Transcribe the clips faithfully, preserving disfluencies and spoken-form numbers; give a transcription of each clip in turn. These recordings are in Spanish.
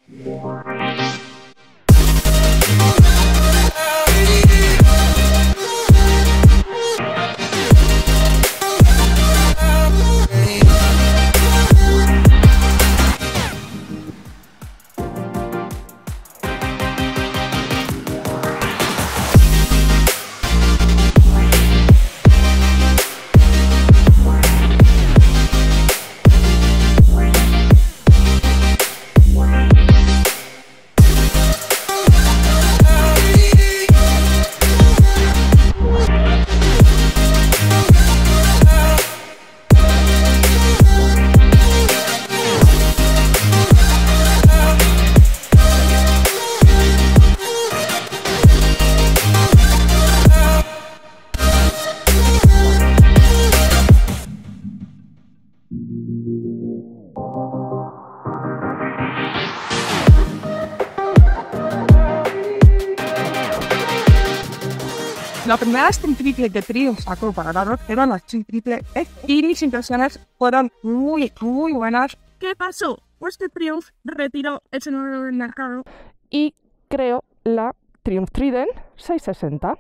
La primera Street Triple que Triumph sacó para la Rock era la Street Triple E y mis impresiones fueron muy, muy buenas. ¿Qué pasó? Pues que Triumph retiró ese nuevo del mercado y creó la Triumph Trident seiscientos sesenta.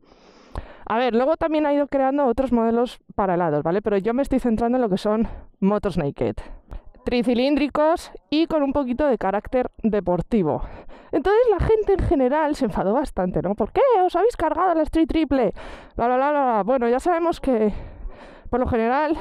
A ver, luego también ha ido creando otros modelos para helados, ¿vale? Pero yo me estoy centrando en lo que son motos naked, tricilíndricos y con un poquito de carácter deportivo. Entonces la gente en general se enfadó bastante, ¿no? ¿Por qué os habéis cargado la Street Triple? La, la, la, la. Bueno, ya sabemos que por lo general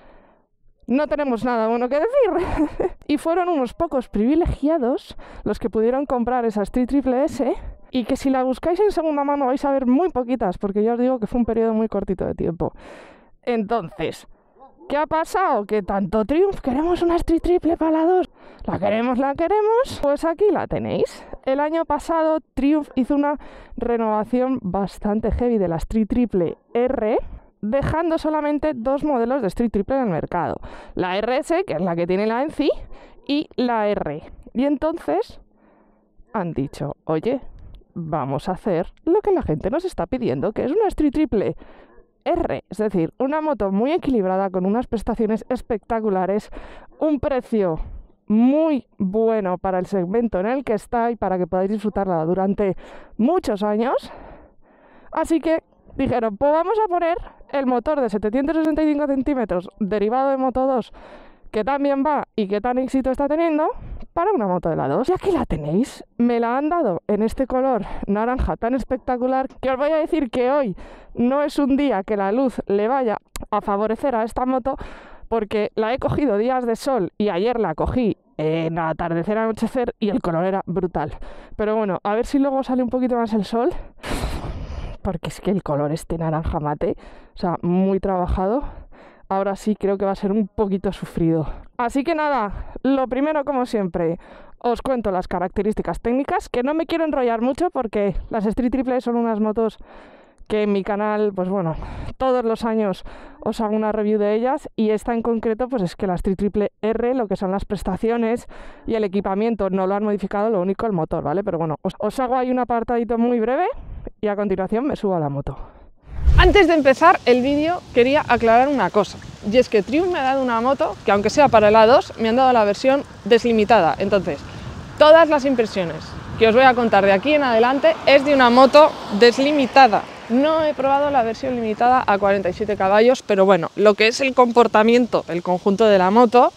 no tenemos nada bueno que decir. Y fueron unos pocos privilegiados los que pudieron comprar esa Street Triple S, y que si la buscáis en segunda mano vais a ver muy poquitas, porque ya os digo que fue un periodo muy cortito de tiempo. Entonces, ¿qué ha pasado? Que tanto Triumph queremos una Street Triple para la dos. La queremos, la queremos. Pues aquí la tenéis. El año pasado Triumph hizo una renovación bastante heavy de la Street Triple R, dejando solamente dos modelos de Street Triple en el mercado. La R S, que es la que tiene la ENCI, y la R. Y entonces han dicho, oye, vamos a hacer lo que la gente nos está pidiendo, que es una Street Triple R, es decir, una moto muy equilibrada con unas prestaciones espectaculares, un precio muy bueno para el segmento en el que está y para que podáis disfrutarla durante muchos años. Así que dijeron, pues vamos a poner el motor de setecientos sesenta y cinco centímetros derivado de Moto dos, que también va y que tan éxito está teniendo, para una moto de la dos. Y aquí la tenéis, me la han dado en este color naranja tan espectacular, que os voy a decir que hoy no es un día que la luz le vaya a favorecer a esta moto, porque la he cogido días de sol y ayer la cogí en atardecer, anochecer, y el color era brutal. Pero bueno, a ver si luego sale un poquito más el sol, porque es que el color este naranja mate, o sea, muy trabajado. Ahora sí creo que va a ser un poquito sufrido. Así que nada, lo primero, como siempre, os cuento las características técnicas, que no me quiero enrollar mucho porque las Street Triple son unas motos que en mi canal, pues bueno, todos los años os hago una review de ellas, y esta en concreto pues es que la Street Triple R, lo que son las prestaciones y el equipamiento, no lo han modificado, lo único el motor, ¿vale? Pero bueno, os, os hago ahí un apartadito muy breve y a continuación me subo a la moto. Antes de empezar el vídeo quería aclarar una cosa, y es que Triumph me ha dado una moto que, aunque sea para el A dos, me han dado la versión deslimitada. Entonces, todas las impresiones que os voy a contar de aquí en adelante es de una moto deslimitada. No he probado la versión limitada a cuarenta y siete caballos, pero bueno, lo que es el comportamiento, el conjunto de la moto,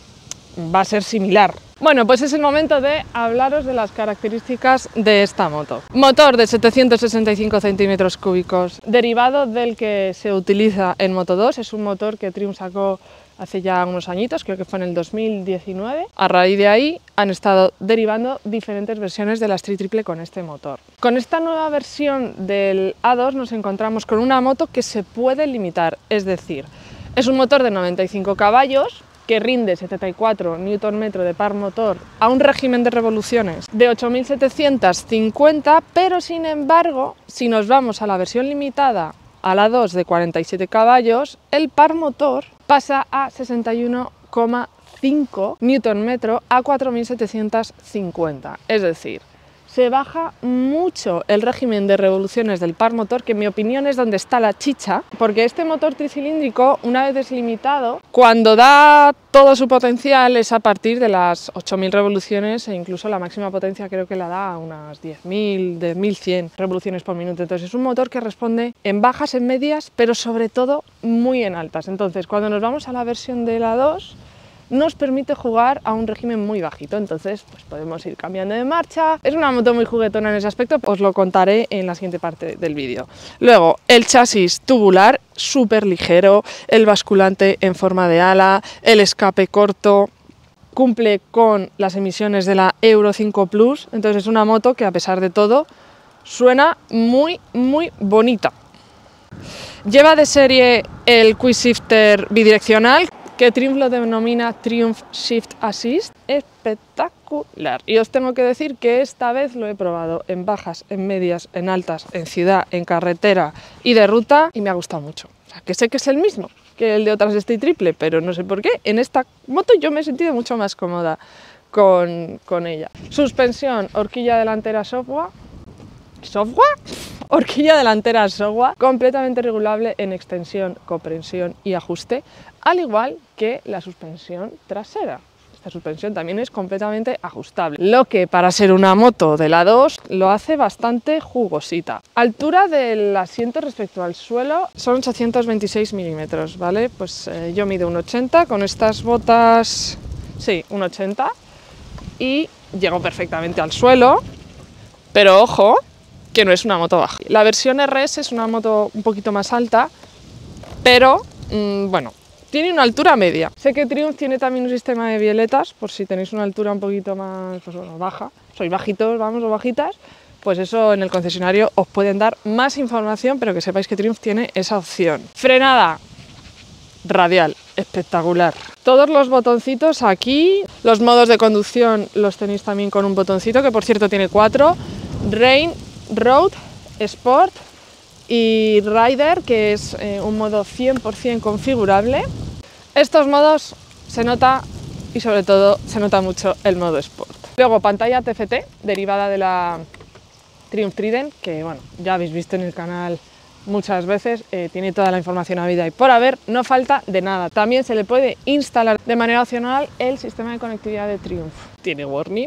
va a ser similar. Bueno, pues es el momento de hablaros de las características de esta moto. Motor de setecientos sesenta y cinco centímetros cúbicos, derivado del que se utiliza en Moto dos. Es un motor que Triumph sacó hace ya unos añitos, creo que fue en el dos mil diecinueve. A raíz de ahí han estado derivando diferentes versiones de la Street Triple con este motor. Con esta nueva versión del A dos nos encontramos con una moto que se puede limitar, es decir, es un motor de noventa y cinco caballos, que rinde setenta y cuatro newton metros de par motor a un régimen de revoluciones de ocho mil setecientos cincuenta, pero sin embargo, si nos vamos a la versión limitada, a la dos de cuarenta y siete caballos, el par motor pasa a sesenta y uno coma cinco newton metros a cuatro mil setecientos cincuenta. Es decir, se baja mucho el régimen de revoluciones del par motor, que en mi opinión es donde está la chicha, porque este motor tricilíndrico, una vez deslimitado, cuando da todo su potencial es a partir de las ocho mil revoluciones, e incluso la máxima potencia creo que la da a unas diez mil, diez mil cien revoluciones por minuto. Entonces es un motor que responde en bajas, en medias, pero sobre todo muy en altas. Entonces cuando nos vamos a la versión de la dos, nos permite jugar a un régimen muy bajito, entonces pues podemos ir cambiando de marcha. Es una moto muy juguetona en ese aspecto, os lo contaré en la siguiente parte del vídeo. Luego, el chasis tubular, súper ligero, el basculante en forma de ala, el escape corto, cumple con las emisiones de la Euro cinco Plus, entonces es una moto que a pesar de todo suena muy muy bonita. Lleva de serie el Quick Shifter bidireccional, que Triumph lo denomina Triumph Shift Assist, espectacular. Y os tengo que decir que esta vez lo he probado en bajas, en medias, en altas, en ciudad, en carretera y de ruta, y me ha gustado mucho. O sea, que sé que es el mismo que el de otras Stay Triple, pero no sé por qué, en esta moto yo me he sentido mucho más cómoda con, con ella. Suspensión, horquilla delantera software, ¿software? Horquilla delantera software, completamente regulable en extensión, comprensión y ajuste, al igual que la suspensión trasera. Esta suspensión también es completamente ajustable, lo que para ser una moto de la dos lo hace bastante jugosita. Altura del asiento respecto al suelo son ochocientos veintiséis milímetros, ¿vale? Pues eh, yo mido un ochenta, con estas botas, sí, un ochenta, y llego perfectamente al suelo, pero ojo, que no es una moto baja. La versión R S es una moto un poquito más alta, pero mmm, bueno, tiene una altura media. Sé que Triumph tiene también un sistema de violetas, por si tenéis una altura un poquito más pues, bueno, baja, sois bajitos, vamos, o bajitas, pues eso en el concesionario os pueden dar más información, pero que sepáis que Triumph tiene esa opción. Frenada radial, espectacular. Todos los botoncitos aquí, los modos de conducción los tenéis también con un botoncito, que por cierto tiene cuatro, Rain, Road, Sport y Rider, que es eh, un modo cien por cien configurable. Estos modos se nota, y sobre todo se nota mucho el modo Sport. Luego pantalla T F T, derivada de la Triumph Trident, que bueno, ya habéis visto en el canal muchas veces, eh, tiene toda la información habida y por haber, no falta de nada. También se le puede instalar de manera opcional el sistema de conectividad de Triumph. Tiene warning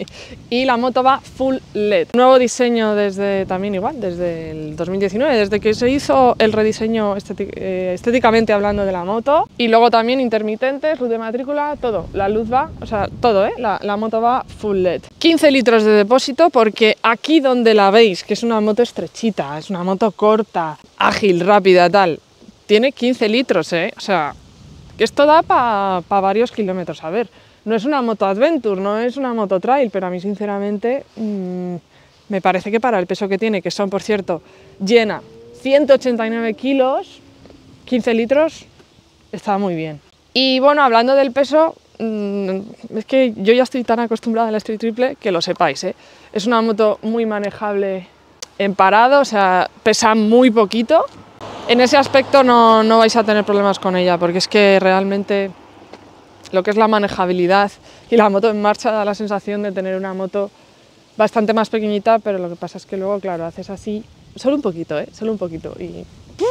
y la moto va full L E D. Nuevo diseño desde, también igual, desde el dos mil diecinueve, desde que se hizo el rediseño estétic, eh, estéticamente hablando de la moto. Y luego también intermitentes, luz de matrícula, todo. La luz va, o sea, todo, ¿eh? La, la moto va full L E D. quince litros de depósito, porque aquí donde la veis, que es una moto estrechita, es una moto corta, ágil, rápida, tal, tiene quince litros, ¿eh? O sea, que esto da para pa varios kilómetros. A ver, no es una moto adventure, no es una moto trail, pero a mí sinceramente mmm, me parece que para el peso que tiene, que son por cierto, llena ciento ochenta y nueve kilos, quince litros, está muy bien. Y bueno, hablando del peso, mmm, es que yo ya estoy tan acostumbrada a la Street Triple que lo sepáis, ¿eh? Es una moto muy manejable en parado, o sea, pesa muy poquito. En ese aspecto no, no vais a tener problemas con ella, porque es que realmente lo que es la manejabilidad y la moto en marcha da la sensación de tener una moto bastante más pequeñita, pero lo que pasa es que luego, claro, haces así, solo un poquito, ¿eh? Solo un poquito, y,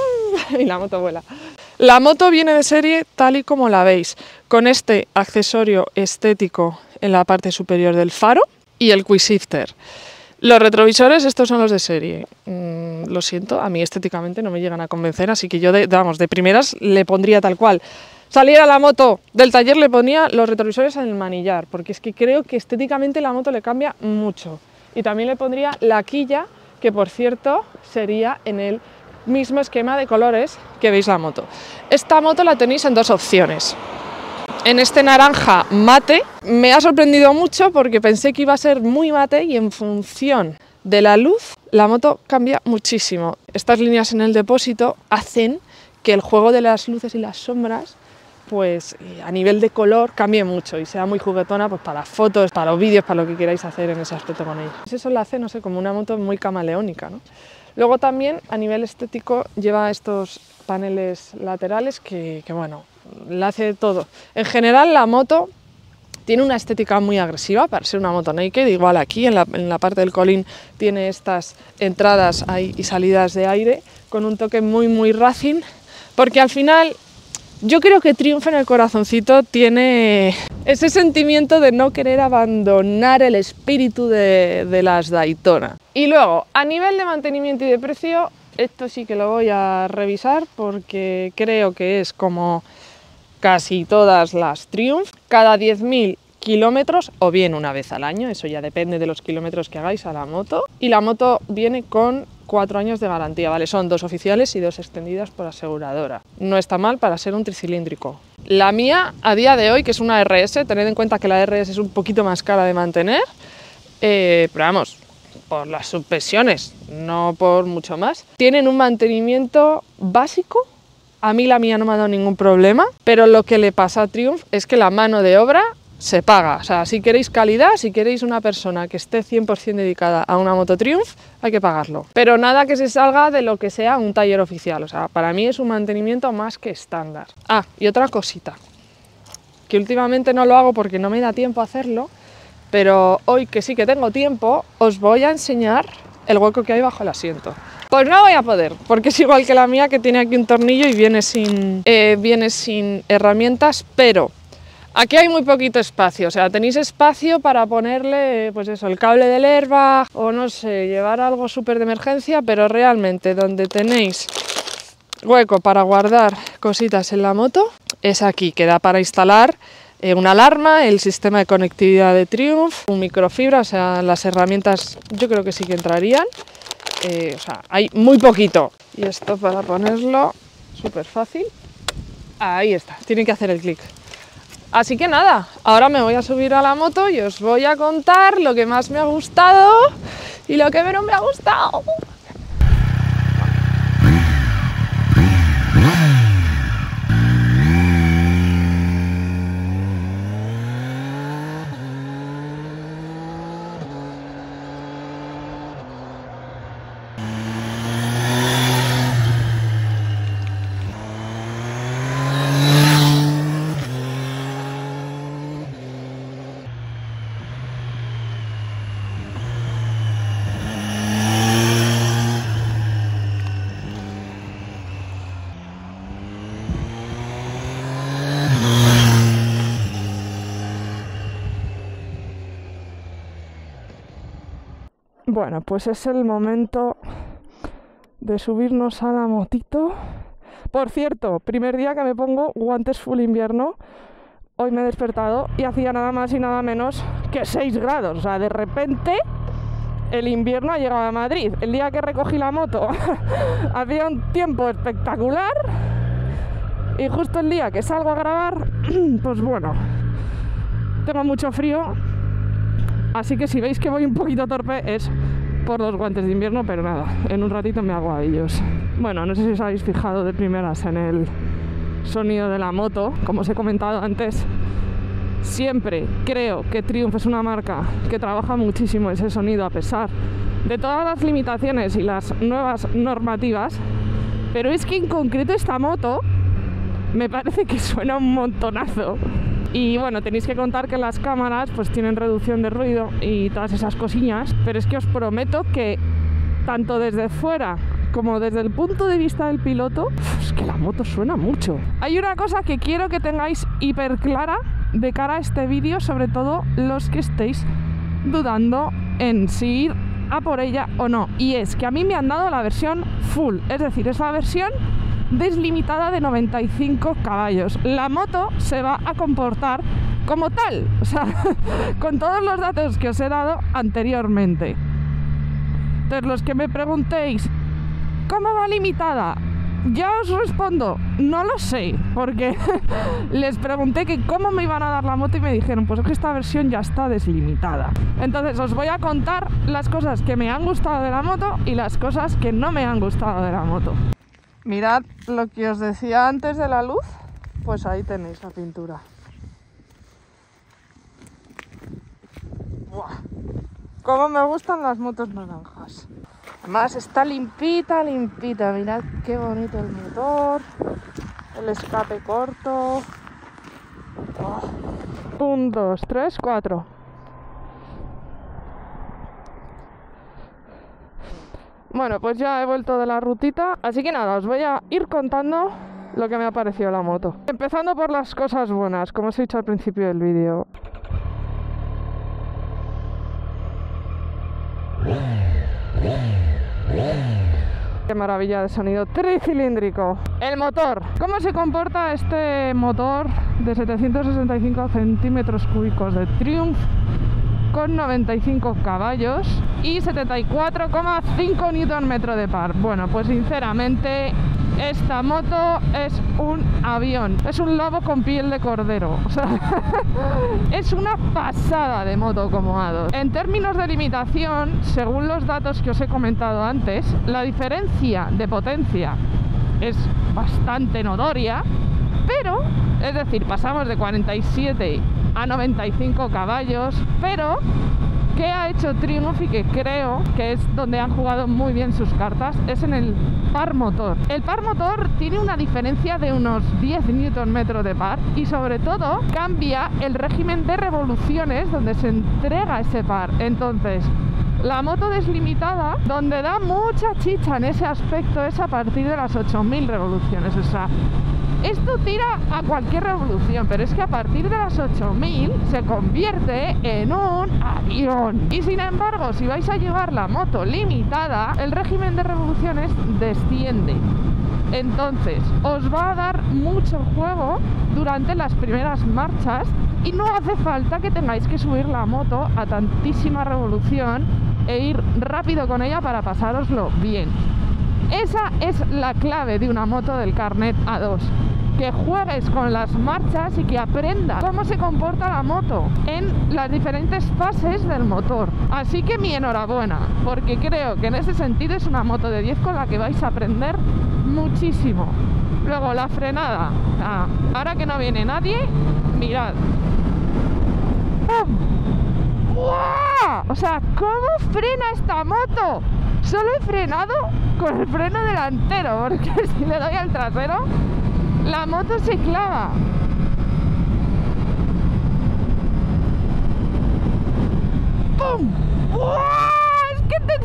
y la moto vuela. La moto viene de serie tal y como la veis, con este accesorio estético en la parte superior del faro y el Quick Shifter. Los retrovisores, estos son los de serie. Mm, lo siento, a mí estéticamente no me llegan a convencer, así que yo, de, vamos, de primeras le pondría tal cual. Saliera la moto del taller, le ponía los retrovisores en el manillar, porque es que creo que estéticamente la moto le cambia mucho. Y también le pondría la quilla, que por cierto sería en el mismo esquema de colores que veis la moto. Esta moto la tenéis en dos opciones. En este naranja mate, me ha sorprendido mucho porque pensé que iba a ser muy mate y en función de la luz la moto cambia muchísimo. Estas líneas en el depósito hacen que el juego de las luces y las sombras pues a nivel de color cambie mucho y sea muy juguetona pues para las fotos, para los vídeos, para lo que queráis hacer en ese aspecto con ella. Eso la hace, no sé, como una moto muy camaleónica, ¿no? Luego también a nivel estético lleva estos paneles laterales que, que bueno, la hace todo. En general la moto Tiene una estética muy agresiva para ser una moto naked, igual aquí en la, en la parte del colín tiene estas entradas ahí y salidas de aire con un toque muy muy racing, porque al final yo creo que Triumph en el corazoncito tiene ese sentimiento de no querer abandonar el espíritu de, de las Daytona. Y luego, a nivel de mantenimiento y de precio, esto sí que lo voy a revisar porque creo que es como casi todas las Triumph, cada diez mil kilómetros o bien una vez al año, eso ya depende de los kilómetros que hagáis a la moto. Y la moto viene con cuatro años de garantía, ¿vale? Son dos oficiales y dos extendidas por aseguradora. No está mal para ser un tricilíndrico. La mía, a día de hoy, que es una R S, tened en cuenta que la R S es un poquito más cara de mantener, eh, pero vamos, por las suspensiones, no por mucho más. Tienen un mantenimiento básico. A mí la mía no me ha dado ningún problema, pero lo que le pasa a Triumph es que la mano de obra se paga. O sea, si queréis calidad, si queréis una persona que esté cien por cien dedicada a una moto Triumph, hay que pagarlo. Pero nada que se salga de lo que sea un taller oficial. O sea, para mí es un mantenimiento más que estándar. Ah, y otra cosita, que últimamente no lo hago porque no me da tiempo a hacerlo, pero hoy que sí que tengo tiempo, os voy a enseñar el hueco que hay bajo el asiento. Pues no voy a poder, porque es igual que la mía, que tiene aquí un tornillo y viene sin, eh, viene sin herramientas, pero aquí hay muy poquito espacio. O sea, tenéis espacio para ponerle, pues eso, el cable del airbag o no sé, llevar algo súper de emergencia, pero realmente donde tenéis hueco para guardar cositas en la moto es aquí, que da para instalar eh, una alarma, el sistema de conectividad de Triumph, un microfibra, o sea, las herramientas yo creo que sí que entrarían. Eh, o sea, hay muy poquito. Y esto para ponerlo súper fácil. Ahí está, tienen que hacer el clic. Así que nada, ahora me voy a subir a la moto y os voy a contar lo que más me ha gustado y lo que menos me ha gustado. Bueno, pues es el momento de subirnos a la motito. Por cierto, primer día que me pongo guantes full invierno. Hoy me he despertado y hacía nada más y nada menos que seis grados. O sea, de repente el invierno ha llegado a Madrid. El día que recogí la moto hacía un tiempo espectacular. Y justo el día que salgo a grabar, pues bueno, tengo mucho frío. Así que si veis que voy un poquito torpe es por los guantes de invierno, pero nada, en un ratito me hago a ellos. Bueno, no sé si os habéis fijado de primeras en el sonido de la moto. Como os he comentado antes, siempre creo que Triumph es una marca que trabaja muchísimo ese sonido a pesar de todas las limitaciones y las nuevas normativas. Pero es que en concreto esta moto me parece que suena un montonazo. Y bueno, tenéis que contar que las cámaras pues tienen reducción de ruido y todas esas cosillas, pero es que os prometo que tanto desde fuera como desde el punto de vista del piloto, es que la moto suena mucho. Hay una cosa que quiero que tengáis hiper clara de cara a este vídeo, sobre todo los que estéis dudando en si ir a por ella o no, y es que a mí me han dado la versión full, es decir, es la versión deslimitada de noventa y cinco caballos. La moto se va a comportar como tal, o sea, con todos los datos que os he dado anteriormente. Entonces, los que me preguntéis ¿cómo va limitada? Ya os respondo, no lo sé, porque les pregunté que cómo me iban a dar la moto y me dijeron, pues es que esta versión ya está deslimitada. Entonces os voy a contar las cosas que me han gustado de la moto y las cosas que no me han gustado de la moto. Mirad lo que os decía antes de la luz, pues ahí tenéis la pintura. ¡Buah! Cómo me gustan las motos naranjas. Además está limpita, limpita. Mirad qué bonito el motor, el escape corto. Oh. Un, dos, tres, cuatro. Bueno, pues ya he vuelto de la rutita, así que nada, os voy a ir contando lo que me ha parecido la moto. Empezando por las cosas buenas, como os he dicho al principio del vídeo. Qué maravilla de sonido tricilíndrico. El motor. ¿Cómo se comporta este motor de setecientos sesenta y cinco centímetros cúbicos de Triumph con noventa y cinco caballos y setenta y cuatro coma cinco newton metro de par? Bueno, pues sinceramente esta moto es un avión, es un lobo con piel de cordero, o sea, es una pasada de moto como A dos. En términos de limitación, según los datos que os he comentado antes, la diferencia de potencia es bastante notoria, pero, es decir, pasamos de cuarenta y siete a noventa y cinco caballos, pero ¿qué ha hecho Triumph y que creo que es donde han jugado muy bien sus cartas? Es en el par motor. El par motor tiene una diferencia de unos diez newton metros de par y sobre todo cambia el régimen de revoluciones donde se entrega ese par. Entonces, la moto deslimitada, donde da mucha chicha en ese aspecto, es a partir de las ocho mil revoluciones. O sea, esto tira a cualquier revolución, pero es que a partir de las ocho mil se convierte en un avión. Y sin embargo, si vais a llevar la moto limitada, el régimen de revoluciones desciende. Entonces, os va a dar mucho juego durante las primeras marchas y no hace falta que tengáis que subir la moto a tantísima revolución e ir rápido con ella para pasároslo bien. Esa es la clave de una moto del carnet A dos, que juegues con las marchas y que aprendas cómo se comporta la moto en las diferentes fases del motor. Así que mi enhorabuena, porque creo que en ese sentido es una moto de diez con la que vais a aprender muchísimo. Luego la frenada, ah, ahora que no viene nadie, mirad. ¡Bum! ¡Wow! O sea, ¿cómo frena esta moto? Solo he frenado con el freno delantero, porque si le doy al trasero, la moto se clava. ¡Pum! ¡Wow! Es que te,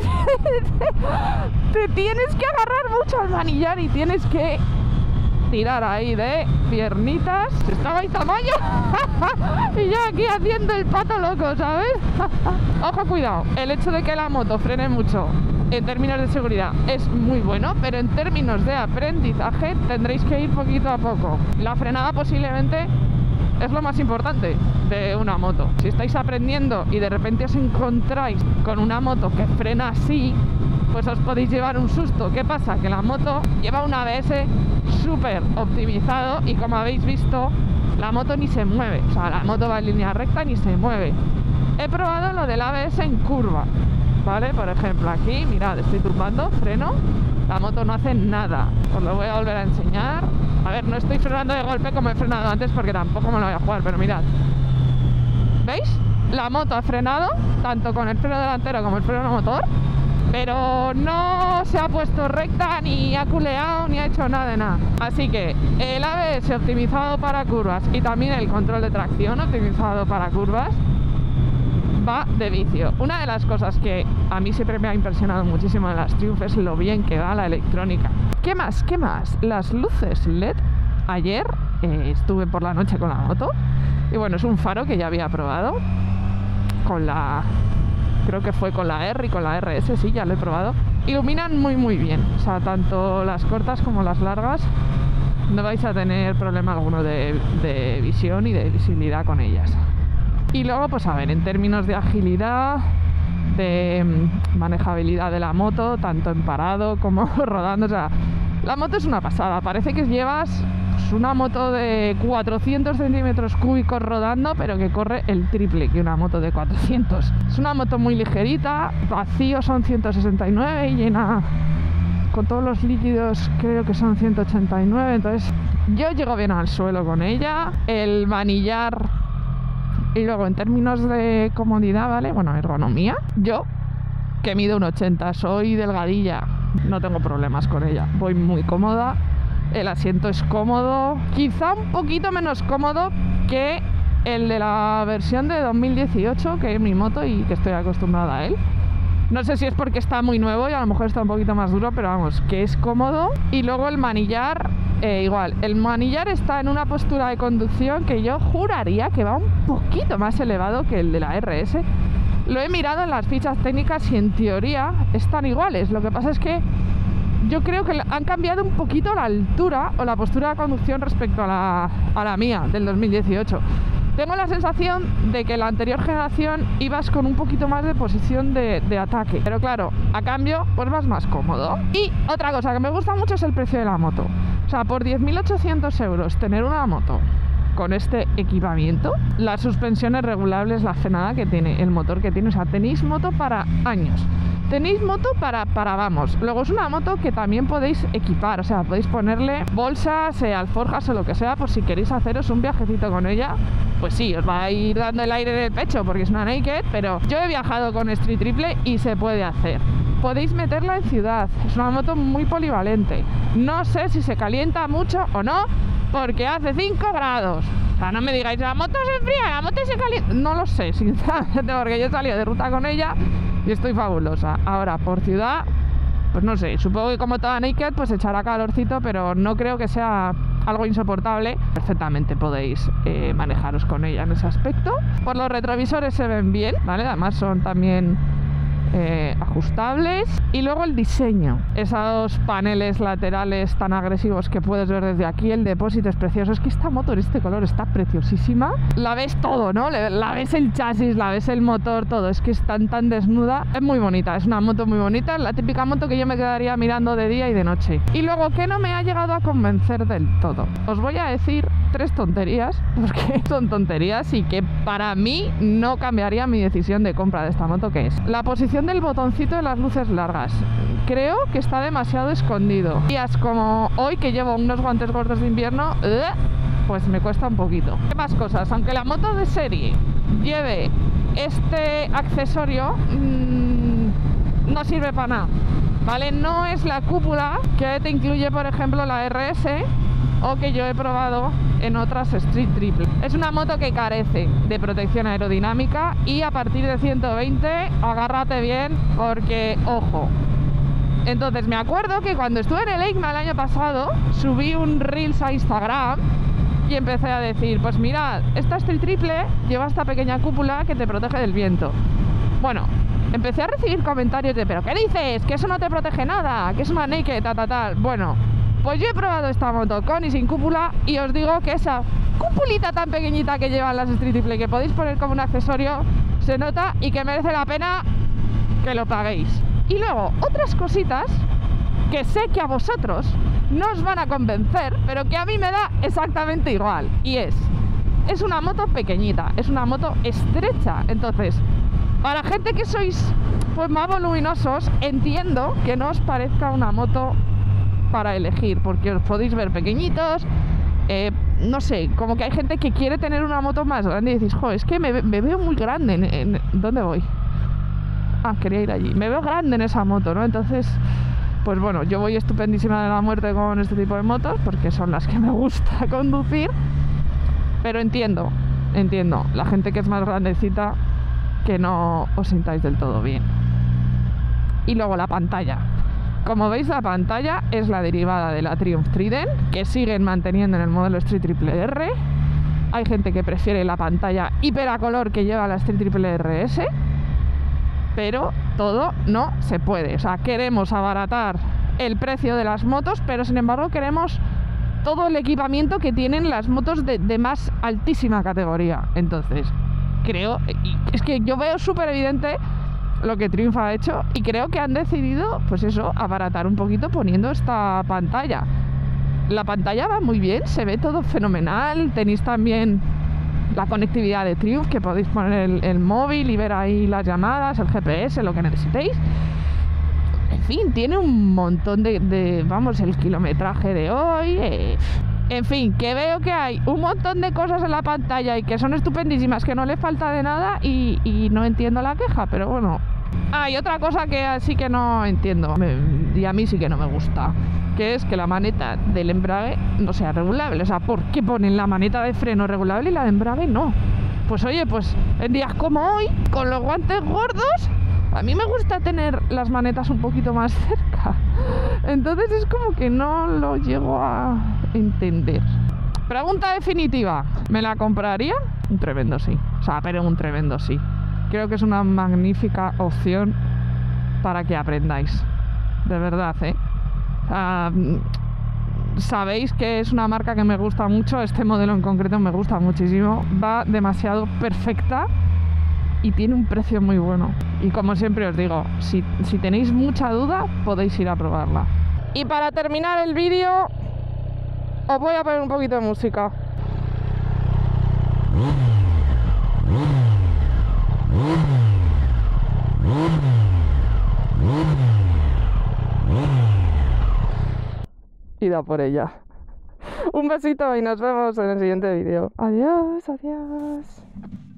te, te tienes que agarrar mucho al manillar y tienes que tirar ahí de piernitas. Estaba ahí tamaño y yo aquí haciendo el pato loco, ¿sabes? Ojo, cuidado, el hecho de que la moto frene mucho en términos de seguridad es muy bueno, pero en términos de aprendizaje tendréis que ir poquito a poco. La frenada posiblemente es lo más importante de una moto. Si estáis aprendiendo y de repente os encontráis con una moto que frena así, pues os podéis llevar un susto. ¿Qué pasa? Que la moto lleva un A B S súper optimizado y, como habéis visto, la moto ni se mueve. O sea, la moto va en línea recta ni se mueve. He probado lo del A B S en curva, ¿vale? Por ejemplo, aquí, mirad, estoy tumbando, freno, la moto no hace nada. Os lo voy a volver a enseñar. A ver, no estoy frenando de golpe como he frenado antes porque tampoco me lo voy a jugar, pero mirad. ¿Veis? La moto ha frenado, tanto con el freno delantero como el freno motor, pero no se ha puesto recta, ni ha culeado, ni ha hecho nada de nada. Así que el A B S optimizado para curvas y también el control de tracción optimizado para curvas va de vicio. Una de las cosas que a mí siempre me ha impresionado muchísimo de las Triumph es lo bien que va la electrónica. ¿Qué más? ¿Qué más? Las luces L E D. Ayer eh, estuve por la noche con la moto y bueno, es un faro que ya había probado con la... creo que fue con la R y con la R S, sí, ya lo he probado. Iluminan muy muy bien, o sea, tanto las cortas como las largas no vais a tener problema alguno de, de visión y de visibilidad con ellas. Y luego, pues a ver, en términos de agilidad, de manejabilidad de la moto, tanto en parado como rodando, o sea, la moto es una pasada. Parece que llevas pues, una moto de cuatrocientos centímetros cúbicos rodando, pero que corre el triple que una moto de cuatrocientos. Es una moto muy ligerita, vacío son ciento sesenta y nueve y llena con todos los líquidos creo que son ciento ochenta y nueve. Entonces yo llego bien al suelo con ella. El manillar. Y luego, en términos de comodidad, ¿vale? Bueno, ergonomía. Yo, que mido un ochenta, soy delgadilla, no tengo problemas con ella. Voy muy cómoda, el asiento es cómodo, quizá un poquito menos cómodo que el de la versión de dos mil dieciocho, que es mi moto y que estoy acostumbrada a él. No sé si es porque está muy nuevo y a lo mejor está un poquito más duro, pero vamos, que es cómodo. Y luego el manillar, eh, igual, el manillar está en una postura de conducción que yo juraría que va un poquito más elevado que el de la R S. Lo he mirado en las fichas técnicas y en teoría están iguales. Lo que pasa es que yo creo que han cambiado un poquito la altura o la postura de conducción respecto a la, a la mía del dos mil dieciocho. Tengo la sensación de que la anterior generación ibas con un poquito más de posición de, de ataque. Pero claro, a cambio, pues vas más cómodo. Y otra cosa que me gusta mucho es el precio de la moto. O sea, por diez mil ochocientos euros tener una moto con este equipamiento, las suspensiones regulables, la frenada que tiene, el motor que tiene. O sea, tenéis moto para años. Tenéis moto para, para vamos. Luego es una moto que también podéis equipar, o sea, podéis ponerle bolsas, eh, alforjas o lo que sea, por si queréis haceros un viajecito con ella. Pues sí, os va a ir dando el aire del pecho porque es una naked, pero yo he viajado con Street Triple y se puede hacer. Podéis meterla en ciudad, es una moto muy polivalente. No sé si se calienta mucho o no, porque hace cinco grados. O sea, no me digáis, la moto se enfría, la moto se calienta. No lo sé, sinceramente, porque yo he salido de ruta con ella y estoy fabulosa. Ahora, por ciudad, pues no sé, supongo que como toda naked, pues echará calorcito, pero no creo que sea algo insoportable. Perfectamente podéis eh, manejaros con ella en ese aspecto. Por los retrovisores se ven bien, ¿vale? Además son también eh, ajustables. Y luego el diseño, esos paneles laterales tan agresivos que puedes ver desde aquí, el depósito es precioso. Es que esta moto en este color está preciosísima. La ves todo, ¿no? La ves el chasis, la ves el motor, todo. Es que es tan tan desnuda. Es muy bonita, es una moto muy bonita. Es la típica moto que yo me quedaría mirando de día y de noche. Y luego, que no me ha llegado a convencer del todo. Os voy a decir tres tonterías, porque son tonterías y que para mí no cambiaría mi decisión de compra de esta moto, que es la posición del botoncito de las luces largas. Creo que está demasiado escondido. Días como hoy, que llevo unos guantes gordos de invierno, pues me cuesta un poquito. ¿Qué más cosas? Aunque la moto de serie lleve este accesorio, mmm, no sirve para nada, ¿vale? No es la cúpula que te incluye, por ejemplo, la R S o que yo he probado en otras Street Triple. Es una moto que carece de protección aerodinámica y a partir de ciento veinte agárrate bien porque, ojo. Entonces me acuerdo que cuando estuve en el EICMA el año pasado subí un Reels a Instagram y empecé a decir, pues mirad, esta Street Triple lleva esta pequeña cúpula que te protege del viento. Bueno, empecé a recibir comentarios de, pero ¿qué dices? Que eso no te protege nada, que es una naked, ta, ta, tal. Bueno, pues yo he probado esta moto con y sin cúpula y os digo que esa cúpulita tan pequeñita que llevan las Street Triple, que podéis poner como un accesorio, se nota y que merece la pena que lo paguéis. Y luego, otras cositas que sé que a vosotros no os van a convencer, pero que a mí me da exactamente igual. Y es, es una moto pequeñita, es una moto estrecha. Entonces, para gente que sois pues más voluminosos, entiendo que no os parezca una moto para elegir, porque os podéis ver pequeñitos, eh, no sé, como que hay gente que quiere tener una moto más grande y decís, joder, es que me, me veo muy grande en, en, ¿dónde voy? Ah, quería ir allí, me veo grande en esa moto, ¿no? Entonces, pues bueno, yo voy estupendísima de la muerte con este tipo de motos, porque son las que me gusta conducir, pero entiendo, entiendo, la gente que es más grandecita, que no os sintáis del todo bien. Y luego la pantalla. Como veis, la pantalla es la derivada de la Triumph Trident, que siguen manteniendo en el modelo Street Triple R. Hay gente que prefiere la pantalla hiperacolor que lleva la Street Triple R S, pero todo no se puede. O sea, queremos abaratar el precio de las motos, pero sin embargo queremos todo el equipamiento que tienen las motos de, de más altísima categoría. Entonces, creo, y es que yo veo súper evidente lo que Triumph ha hecho y creo que han decidido, pues eso, abaratar un poquito poniendo esta pantalla. La pantalla va muy bien, se ve todo fenomenal. Tenéis también la conectividad de Triumph, que podéis poner el, el móvil y ver ahí las llamadas, el G P S, lo que necesitéis. En fin, tiene un montón de, de vamos, el kilometraje de hoy. Eh, en fin, que veo que hay un montón de cosas en la pantalla y que son estupendísimas, que no le falta de nada y, y no entiendo la queja, pero bueno, Ah, y otra cosa que sí que no entiendo, me, y a mí sí que no me gusta, que es que la maneta del embrague no sea regulable. O sea, ¿por qué ponen la maneta de freno regulable y la de embrague no? Pues oye, pues en días como hoy, con los guantes gordos, a mí me gusta tener las manetas un poquito más cerca. Entonces es como que no lo llego a entender. Pregunta definitiva, ¿me la compraría? Un tremendo sí. O sea, pero un tremendo sí. Creo que es una magnífica opción para que aprendáis. De verdad, ¿eh? Uh, sabéis que es una marca que me gusta mucho. Este modelo en concreto me gusta muchísimo. Va demasiado perfecta y tiene un precio muy bueno. Y como siempre os digo, si, si tenéis mucha duda, podéis ir a probarla. Y para terminar el vídeo, os voy a poner un poquito de música. Y da por ella. Un besito y nos vemos en el siguiente vídeo. Adiós, adiós.